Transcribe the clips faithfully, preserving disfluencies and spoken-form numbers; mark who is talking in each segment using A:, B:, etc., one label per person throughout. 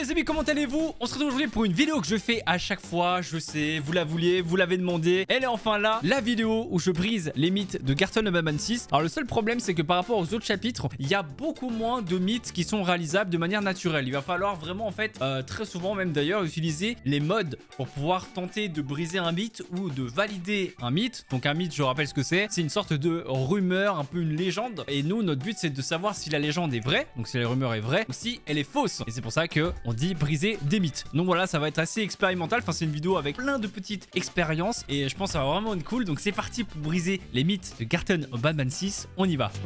A: les amis, comment allez-vous? On se retrouve aujourd'hui pour une vidéo que je fais à chaque fois. Je sais, vous la vouliez, vous l'avez demandé. Elle est enfin là, la vidéo où je brise les mythes de Garten of Batman six. Alors le seul problème, c'est que par rapport aux autres chapitres, il y a beaucoup moins de mythes qui sont réalisables de manière naturelle. Il va falloir vraiment en fait, euh, très souvent même d'ailleurs, utiliser les mods pour pouvoir tenter de briser un mythe ou de valider un mythe. Donc un mythe, je rappelle ce que c'est. C'est une sorte de rumeur, un peu une légende. Et nous, notre but, c'est de savoir si la légende est vraie, donc si la rumeur est vraie, ou si elle est fausse. Et c'est pour ça que on dit briser des mythes. Donc voilà, ça va être assez expérimental. Enfin, c'est une vidéo avec plein de petites expériences et je pense que ça va vraiment être cool. Donc c'est parti pour briser les mythes de Garten of Batman six. On y va.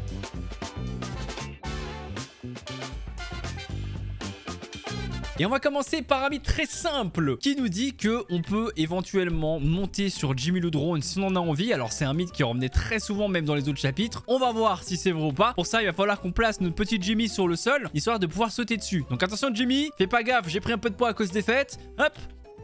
A: Et on va commencer par un mythe très simple qui nous dit que on peut éventuellement monter sur Jimmy le drone si on en a envie. Alors c'est un mythe qui revenait très souvent même dans les autres chapitres. On va voir si c'est vrai ou pas. Pour ça, il va falloir qu'on place notre petit Jimmy sur le sol histoire de pouvoir sauter dessus. Donc attention Jimmy, fais pas gaffe, j'ai pris un peu de poids à cause des fêtes. Hop.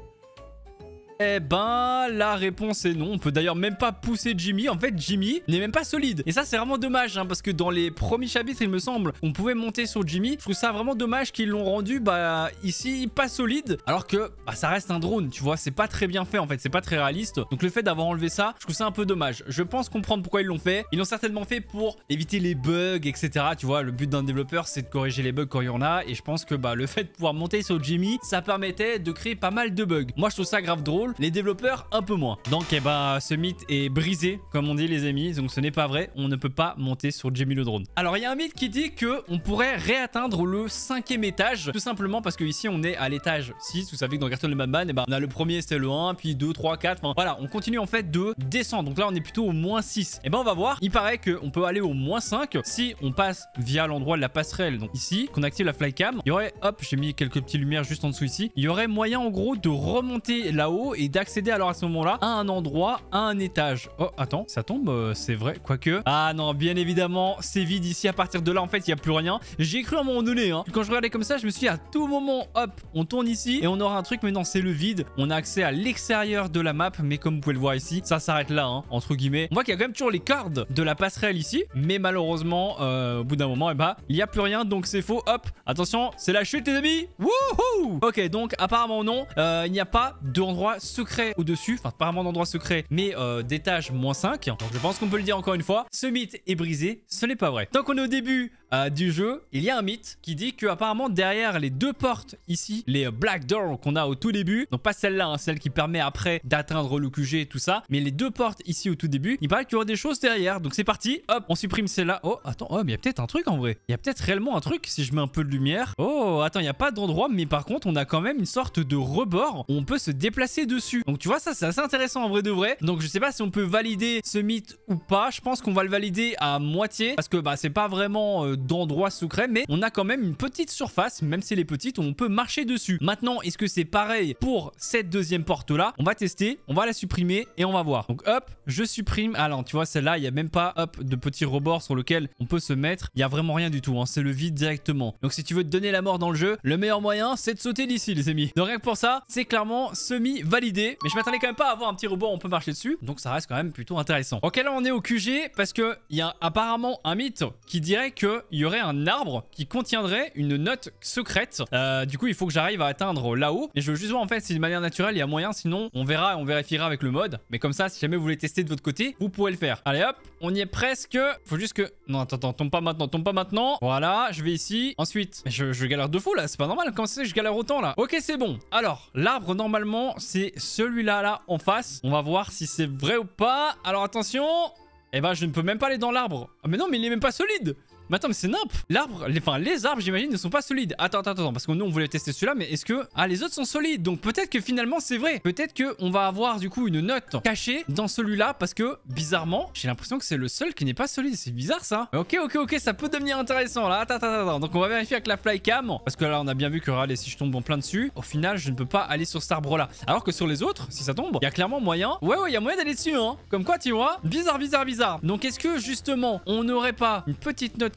A: Eh ben, la réponse est non. On peut d'ailleurs même pas pousser Jimmy. En fait, Jimmy n'est même pas solide. Et ça, c'est vraiment dommage, hein, parce que dans les premiers chapitres, il me semble, on pouvait monter sur Jimmy. Je trouve ça vraiment dommage qu'ils l'ont rendu, bah, ici, pas solide. Alors que, bah, ça reste un drone, tu vois. C'est pas très bien fait, en fait. C'est pas très réaliste. Donc, le fait d'avoir enlevé ça, je trouve ça un peu dommage. Je pense comprendre pourquoi ils l'ont fait. Ils l'ont certainement fait pour éviter les bugs, et cetera. Tu vois, le but d'un développeur, c'est de corriger les bugs quand il y en a. Et je pense que, bah, le fait de pouvoir monter sur Jimmy, ça permettait de créer pas mal de bugs. Moi, je trouve ça grave drôle. Les développeurs un peu moins. Donc eh ben, ce mythe est brisé comme on dit les amis. Donc ce n'est pas vrai, on ne peut pas monter sur Jimmy le drone. Alors il y a un mythe qui dit que on pourrait réatteindre le cinquième étage, tout simplement parce que ici on est à l'étage six. Vous savez que dans Garten of Batman, eh ben, on a le premier c'était le un, puis deux, trois, quatre. Enfin voilà, on continue en fait de descendre. Donc là on est plutôt au moins six. Et ben on va voir, il paraît qu'on peut aller au moins cinq si on passe via l'endroit de la passerelle. Donc ici, qu'on active la flycam, il y aurait, hop, j'ai mis quelques petites lumières juste en dessous ici. Il y aurait moyen en gros de remonter là-haut et d'accéder alors à ce moment-là à un endroit, à un étage. Oh, attends, ça tombe, euh, c'est vrai, quoique. Ah non, bien évidemment, c'est vide ici. À partir de là, en fait, il n'y a plus rien. J'ai cru à un moment donné, hein. Quand je regardais comme ça, je me suis dit à tout moment, hop, on tourne ici et on aura un truc. Mais non, c'est le vide. On a accès à l'extérieur de la map, mais comme vous pouvez le voir ici, ça s'arrête là, hein, entre guillemets. On voit qu'il y a quand même toujours les cordes de la passerelle ici, mais malheureusement, euh, au bout d'un moment, eh ben, il n'y a plus rien, donc c'est faux. Hop, attention, c'est la chute, les amis. Wouhou! Ok, donc apparemment non, euh, il n'y a pas d'endroit secret au-dessus, enfin pas vraiment d'endroit secret, mais euh, d'étage moins cinq. Donc je pense qu'on peut le dire encore une fois, ce mythe est brisé, ce n'est pas vrai. Tant qu'on est au début euh, du jeu, il y a un mythe qui dit que apparemment derrière les deux portes ici, les Black Doors qu'on a au tout début, donc pas celle-là, hein, celle qui permet après d'atteindre le Q G et tout ça, mais les deux portes ici au tout début, il paraît qu'il y aurait des choses derrière. Donc c'est parti, hop, on supprime celle-là. Oh, attends, oh, mais il y a peut-être un truc en vrai. Il y a peut-être réellement un truc si je mets un peu de lumière. Oh, attends, il n'y a pas d'endroit, mais par contre, on a quand même une sorte de rebord où on peut se déplacer dessus. Donc tu vois, ça c'est assez intéressant en vrai de vrai. Donc je sais pas si on peut valider ce mythe ou pas. Je pense qu'on va le valider à moitié parce que bah c'est pas vraiment euh, d'endroit secret, mais on a quand même une petite surface, même si elle est petite, où on peut marcher dessus. Maintenant, est-ce que c'est pareil pour cette deuxième porte là? On va tester, on va la supprimer et on va voir. Donc hop, je supprime. Alors tu vois, celle-là, il y a même pas hop de petit rebord sur lequel on peut se mettre. Il y a vraiment rien du tout, hein. C'est le vide directement. Donc si tu veux te donner la mort dans le jeu, le meilleur moyen c'est de sauter d'ici les amis. Donc rien que pour ça, c'est clairement semi validé. Mais je m'attendais quand même pas à avoir un petit rebord où on peut marcher dessus. Donc ça reste quand même plutôt intéressant. Ok, là on est au Q G parce que il y a apparemment un mythe qui dirait qu'il y aurait un arbre qui contiendrait une note secrète. Euh, du coup, il faut que j'arrive à atteindre là-haut. Et je veux juste voir en fait si de manière naturelle il y a moyen. Sinon, on verra, on vérifiera avec le mode. Mais comme ça, si jamais vous voulez tester de votre côté, vous pouvez le faire. Allez hop, on y est presque. Faut juste que... Non, attends, attends, tombe pas maintenant, tombe pas maintenant. Voilà, je vais ici. Ensuite, je, je galère de fou là, c'est pas normal. Comment c'est que je galère autant là? Ok, c'est bon. Alors, l'arbre normalement, c'est celui-là là en face. On va voir si c'est vrai ou pas. Alors attention. Eh ben, je ne peux même pas aller dans l'arbre. Ah, mais non, mais il est même pas solide. Mais attends, mais c'est nimp. L'arbre, les, enfin les arbres j'imagine ne sont pas solides. Attends, attends, attends, parce que nous on voulait tester celui-là, mais est-ce que... Ah, les autres sont solides, donc peut-être que finalement c'est vrai. Peut-être qu'on va avoir du coup une note cachée dans celui-là, parce que bizarrement, j'ai l'impression que c'est le seul qui n'est pas solide. C'est bizarre ça. Ok, ok, ok, ça peut devenir intéressant là. Attends, attends, attends. Donc on va vérifier avec la flycam, parce que là on a bien vu que, regardez, si je tombe en plein dessus, au final je ne peux pas aller sur cet arbre-là. Alors que sur les autres, si ça tombe, il y a clairement moyen. Ouais, ouais, il y a moyen d'aller dessus, hein. Comme quoi, tu vois. Bizarre, bizarre, bizarre. Donc est-ce que justement, on n'aurait pas une petite note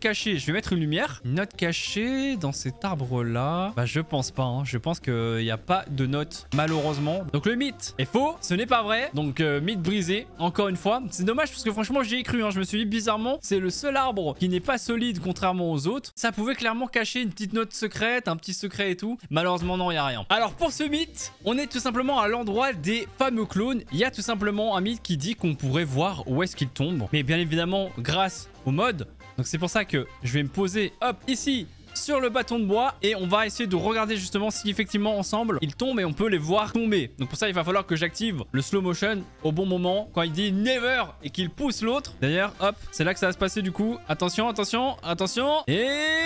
A: cachée. Je vais mettre une lumière. Une note cachée dans cet arbre-là. Bah, je pense pas. Hein. Je pense qu'il n'y a pas de note, malheureusement. Donc, le mythe est faux. Ce n'est pas vrai. Donc, euh, mythe brisé. Encore une fois. C'est dommage parce que franchement, j'y ai cru. Hein. Je me suis dit, bizarrement, c'est le seul arbre qui n'est pas solide, contrairement aux autres. Ça pouvait clairement cacher une petite note secrète, un petit secret et tout. Malheureusement, non, il n'y a rien. Alors, pour ce mythe, on est tout simplement à l'endroit des fameux clones. Il y a tout simplement un mythe qui dit qu'on pourrait voir où est-ce qu'ils tombent. Mais bien évidemment, grâce au mode. Donc, c'est pour ça que je vais me poser, hop, ici, sur le bâton de bois et on va essayer de regarder justement si effectivement ensemble ils tombent et on peut les voir tomber. Donc pour ça il va falloir que j'active le slow motion au bon moment quand il dit never et qu'il pousse l'autre. D'ailleurs hop, c'est là que ça va se passer du coup. Attention, attention, attention. Et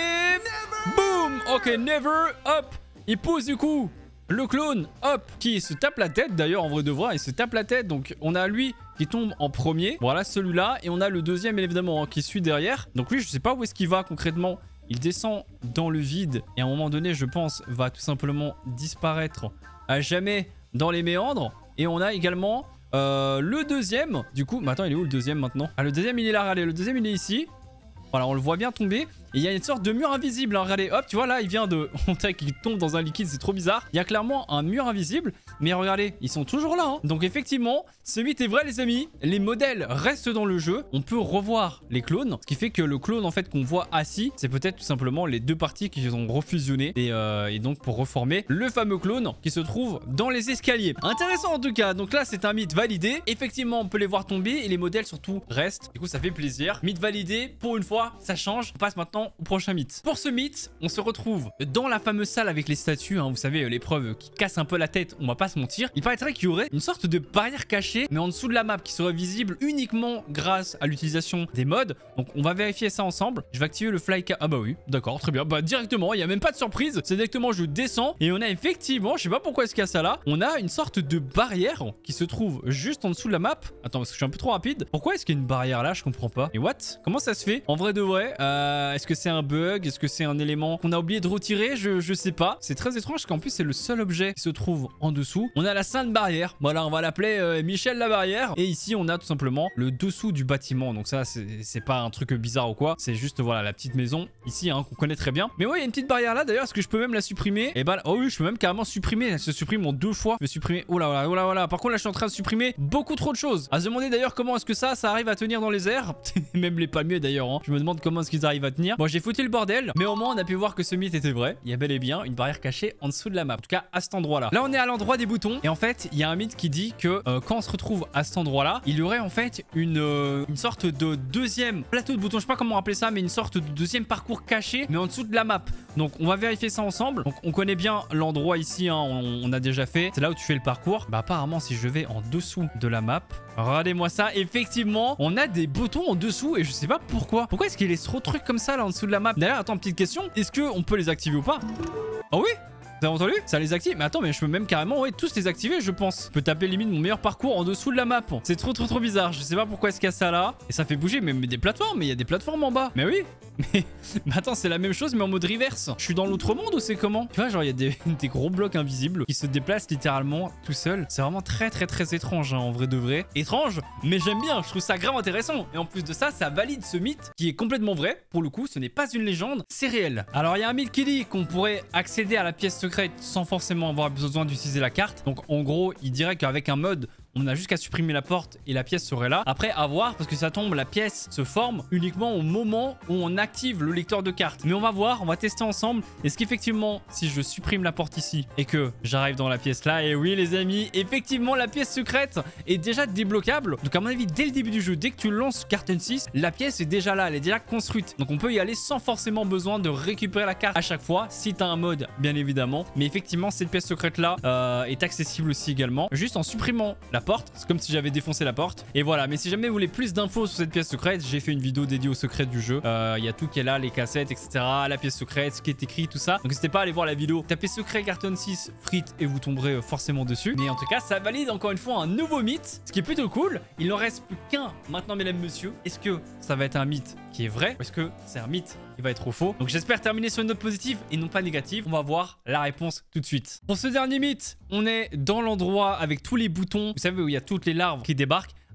A: boum. Ok, never. Hop, il pousse du coup le clone, hop, qui se tape la tête. D'ailleurs en vrai de vrai il se tape la tête. Donc on a lui qui tombe en premier. Voilà celui-là. Et on a le deuxième évidemment hein, qui suit derrière. Donc lui je sais pas où est-ce qu'il va concrètement. Il descend dans le vide et à un moment donné, je pense, va tout simplement disparaître à jamais dans les méandres. Et on a également euh, le deuxième. Du coup, mais attends, il est où le deuxième maintenant? Ah, le deuxième, il est là, regardez. Le deuxième, il est ici. Voilà, on le voit bien tomber. Et il y a une sorte de mur invisible. Hein. Regardez, hop, tu vois là, il vient de... On dirait qu'il tombe dans un liquide, c'est trop bizarre. Il y a clairement un mur invisible. Mais regardez, ils sont toujours là. Hein. Donc effectivement, ce mythe est vrai, les amis. Les modèles restent dans le jeu. On peut revoir les clones. Ce qui fait que le clone, en fait, qu'on voit assis, c'est peut-être tout simplement les deux parties qui ont refusionné. Et, euh, et donc, pour reformer le fameux clone qui se trouve dans les escaliers. Intéressant en tout cas. Donc là, c'est un mythe validé. Effectivement, on peut les voir tomber. Et les modèles, surtout, restent. Du coup, ça fait plaisir. Mythe validé. Pour une fois, ça change. On passe maintenant au prochain mythe. Pour ce mythe, on se retrouve dans la fameuse salle avec les statues, hein, vous savez, l'épreuve qui casse un peu la tête, on va pas se mentir. Il paraîtrait qu'il y aurait une sorte de barrière cachée, mais en dessous de la map, qui serait visible uniquement grâce à l'utilisation des mods. Donc on va vérifier ça ensemble. Je vais activer le fly... Ah bah oui, d'accord, très bien. Bah directement, il n'y a même pas de surprise. C'est directement, je descends et on a effectivement, je sais pas pourquoi est-ce qu'il y a ça là, on a une sorte de barrière qui se trouve juste en dessous de la map. Attends, parce que je suis un peu trop rapide. Pourquoi est-ce qu'il y a une barrière là? Je comprends pas. Et what? Comment ça se fait? En vrai de vrai, euh, est-ce que c'est un bug? Est-ce que c'est un élément qu'on a oublié de retirer? je, je sais pas. C'est très étrange parce qu'en plus c'est le seul objet qui se trouve en dessous. On a la sainte barrière. Voilà, on va l'appeler euh, Michel la barrière. Et ici on a tout simplement le dessous du bâtiment. Donc ça c'est pas un truc bizarre ou quoi. C'est juste voilà la petite maison ici hein, qu'on connaît très bien. Mais ouais, il y a une petite barrière là. D'ailleurs, est-ce que je peux même la supprimer? Et bah oh oui, je peux même carrément supprimer. Elle se supprime en deux fois. Je vais supprimer. Oh là là, oh là, oh là. Par contre là je suis en train de supprimer beaucoup trop de choses. À se demander d'ailleurs comment est-ce que ça, ça arrive à tenir dans les airs. Même les palmiers d'ailleurs. Hein. Je me demande comment est-ce qu'ils arrivent à tenir. Bon, j'ai foutu le bordel. Mais au moins on a pu voir que ce mythe était vrai. Il y a bel et bien une barrière cachée en dessous de la map. En tout cas à cet endroit là. Là on est à l'endroit des boutons. Et en fait il y a un mythe qui dit que euh, quand on se retrouve à cet endroit là, il y aurait en fait une, euh, une sorte de deuxième plateau de boutons. Je sais pas comment appeler ça, mais une sorte de deuxième parcours caché mais en dessous de la map. Donc on va vérifier ça ensemble. Donc on connaît bien l'endroit ici hein, on, on a déjà fait. C'est là où tu fais le parcours. Bah apparemment si je vais en dessous de la map, regardez-moi ça, effectivement on a des boutons en dessous et je sais pas pourquoi. Pourquoi est-ce qu'il laisse trop de trucs comme ça là en dessous de la map? D'ailleurs attends, petite question, est-ce qu'on peut les activer ou pas? Ah oui? T'as entendu? Ça les active. Mais attends, mais je peux même carrément ouais, tous les activer, je pense. Je peux taper limite mon meilleur parcours en dessous de la map. C'est trop trop trop bizarre. Je sais pas pourquoi est-ce qu'il y a ça là. Et ça fait bouger même des plateformes. Mais il y a des plateformes en bas. Mais oui. Mais, mais attends, c'est la même chose mais en mode reverse. Je suis dans l'autre monde ou c'est comment? Tu vois, genre il y a des, des gros blocs invisibles qui se déplacent littéralement tout seuls. C'est vraiment très très très étrange hein, en vrai de vrai. Étrange, mais j'aime bien. Je trouve ça grave intéressant. Et en plus de ça, ça valide ce mythe qui est complètement vrai. Pour le coup, ce n'est pas une légende, c'est réel. Alors il y a un mythe qui dit qu'on pourrait accéder à la pièce secrète sans forcément avoir besoin d'utiliser la carte. Donc en gros, il dirait qu'avec un mode, on a juste qu'à supprimer la porte et la pièce serait là. Après, à voir, parce que ça tombe, la pièce se forme uniquement au moment où on active le lecteur de cartes. Mais on va voir, on va tester ensemble. Est-ce qu'effectivement, si je supprime la porte ici et que j'arrive dans la pièce là, et oui les amis, effectivement la pièce secrète est déjà débloquable. Donc à mon avis, dès le début du jeu, dès que tu lances Carton six, la pièce est déjà là, elle est déjà construite. Donc on peut y aller sans forcément besoin de récupérer la carte à chaque fois, si tu as un mode, bien évidemment. Mais effectivement, cette pièce secrète là euh, est accessible aussi également, juste en supprimant la porte. C'est comme si j'avais défoncé la porte. Et voilà, mais si jamais vous voulez plus d'infos sur cette pièce secrète, j'ai fait une vidéo dédiée au secret du jeu. Il euh, y a tout qui est là, les cassettes, et cetera. La pièce secrète, ce qui est écrit, tout ça. Donc n'hésitez pas à aller voir la vidéo. Tapez secret Carton six frites et vous tomberez forcément dessus. Mais en tout cas, ça valide encore une fois un nouveau mythe, ce qui est plutôt cool. Il n'en reste plus qu'un maintenant, mesdames, messieurs. Est-ce que ça va être un mythe qui est vrai ou est-ce que c'est un mythe qui va être faux? Donc j'espère terminer sur une note positive et non pas négative. On va voir la réponse tout de suite. Pour ce dernier mythe, on est dans l'endroit avec tous les boutons. Vous savez où il y a toutes les larves qui débarquent.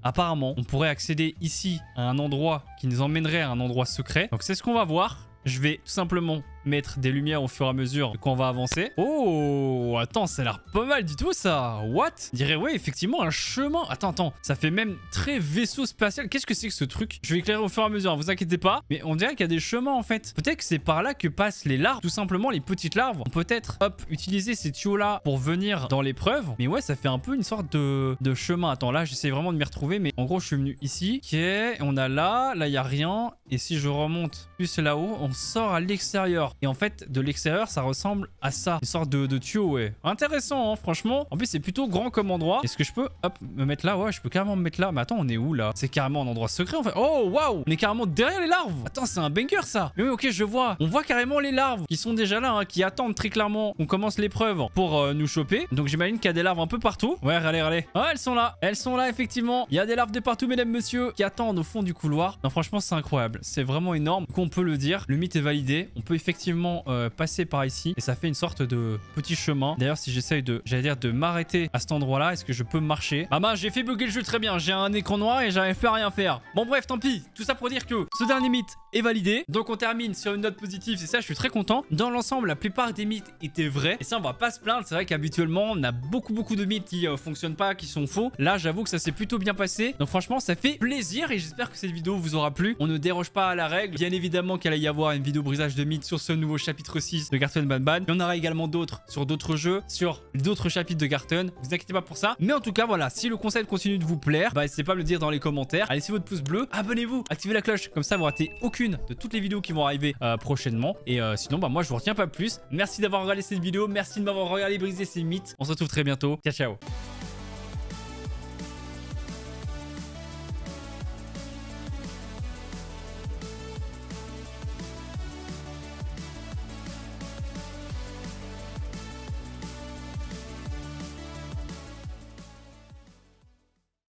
A: apparemment, on pourrait accéder ici à un endroit qui nous emmènerait à un endroit secret. Donc c'est ce qu'on va voir. Je vais tout simplement mettre des lumières au fur et à mesure qu'on va avancer. Oh, attends, ça a l'air pas mal du tout ça. What? Je dirais, ouais, effectivement, un chemin. Attends, attends, ça fait même très vaisseau spatial. Qu'est-ce que c'est que ce truc? Je vais éclairer au fur et à mesure, hein, vous inquiétez pas. Mais on dirait qu'il y a des chemins en fait. Peut-être que c'est par là que passent les larves. Tout simplement, les petites larves vont peut-être, hop, utiliser ces tuyaux-là pour venir dans l'épreuve. Mais ouais, ça fait un peu une sorte de, de chemin. Attends, là, j'essaie vraiment de m'y retrouver. Mais en gros, je suis venu ici. Ok, on a là. Là, il n'y a rien. Et si je remonte plus là-haut, on sort à l'extérieur. Et en fait, de l'extérieur, ça ressemble à ça. Une sorte de, de tuyau, ouais. Intéressant, hein, franchement. En plus, c'est plutôt grand comme endroit. Est-ce que je peux, hop, me mettre là? Ouais, je peux carrément me mettre là. Mais attends, on est où, là? C'est carrément un endroit secret, en fait. Oh, waouh! On est carrément derrière les larves. Attends, c'est un banger, ça. Mais oui, ok, je vois. On voit carrément les larves qui sont déjà là, hein, qui attendent très clairement qu'on commence l'épreuve pour euh, nous choper. Donc, j'imagine qu'il y a des larves un peu partout. Ouais, allez, allez. Ah, elles sont là. Elles sont là, effectivement. Il y a des larves de partout, mesdames, messieurs, qui attendent au fond du couloir. Non, franchement, c'est incroyable. C'est vraiment énorme. Donc, on peut le dire. Le mythe est validé. On peut effectivement Euh, passer par ici et ça fait une sorte de petit chemin. D'ailleurs, si j'essaye de, j'allais dire, de m'arrêter à cet endroit là, est-ce que je peux marcher? Ah bah, j'ai fait bugger le jeu très bien. J'ai un écran noir et j'arrive plus à rien faire. Bon bref, tant pis. Tout ça pour dire que ce dernier mythe est validé. Donc on termine sur une note positive. C'est ça, je suis très content. Dans l'ensemble, la plupart des mythes étaient vrais et ça, on va pas se plaindre. C'est vrai qu'habituellement, on a beaucoup beaucoup de mythes qui euh, fonctionnent pas, qui sont faux. Là, j'avoue que ça s'est plutôt bien passé. Donc franchement, ça fait plaisir et j'espère que cette vidéo vous aura plu. On ne déroge pas à la règle. Bien évidemment qu'il allait y avoir une vidéo brisage de mythes sur ce nouveau chapitre six de Garten Ban Ban. Il y en aura également d'autres sur d'autres jeux, sur d'autres chapitres de Garten. Vous inquiétez pas pour ça. Mais en tout cas, voilà, si le concept continue de vous plaire, bah n'hésitez pas à me le dire dans les commentaires. Allez, laissez votre pouce bleu, abonnez-vous, activez la cloche, comme ça vous ratez aucune de toutes les vidéos qui vont arriver euh, prochainement. Et euh, sinon, bah moi je vous retiens pas plus. Merci d'avoir regardé cette vidéo, merci de m'avoir regardé briser ces mythes. On se retrouve très bientôt. Ciao, ciao.